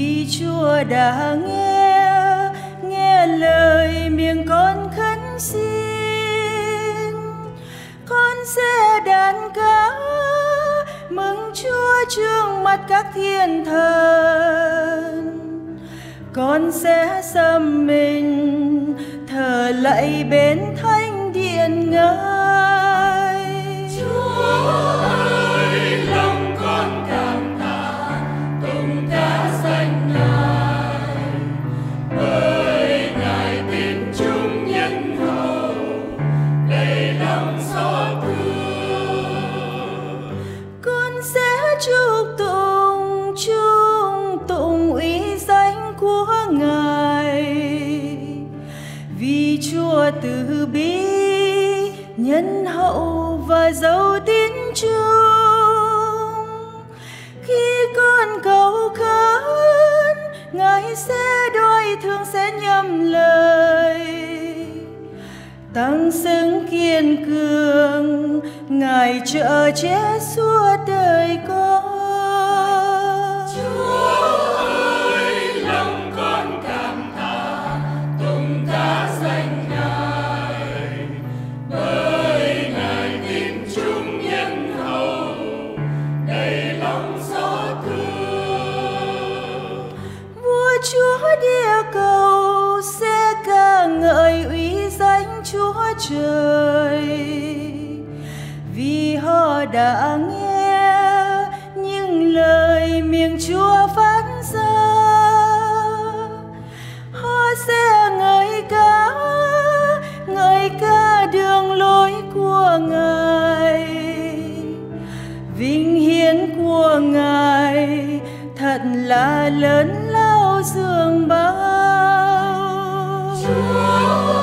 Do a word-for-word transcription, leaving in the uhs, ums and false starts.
vì Chúa đã nghe nghe lời miệng con khấn xin. Con sẽ đàn ca mừng Chúa trước mặt các thiên thần. Con sẽ xăm mình thờ lạy bên thánh điện Ngài. Chúa ơi, lòng con cảm tạ tụng ca danh Ngài, bởi Ngài tin chúng nhân hậu đầy lòng xót thương. Con sẽ chúc tụng chung tụng uy danh của Ngài, vì Chúa từ bi nhân hậu và giàu tín chung. Khi con cầu khấn, Ngài sẽ đối thương, sẽ nhầm lời, tăng sức kiên cường, Ngài chở che suốt đời con. Chúa ơi, lòng con cảm tạ tụng ca danh Ngài, bởi Ngài tin chúng nhân hậu đầy lòng xót thương. Vua Chúa địa cầu sẽ ca ngợi uy danh Chúa trời, vì họ đã nghe những lời miệng Chúa phát ra. Họ sẽ ngợi ca ngợi ca đường lối của Ngài, vinh hiển của Ngài thật là lớn lao dường bao. Chúa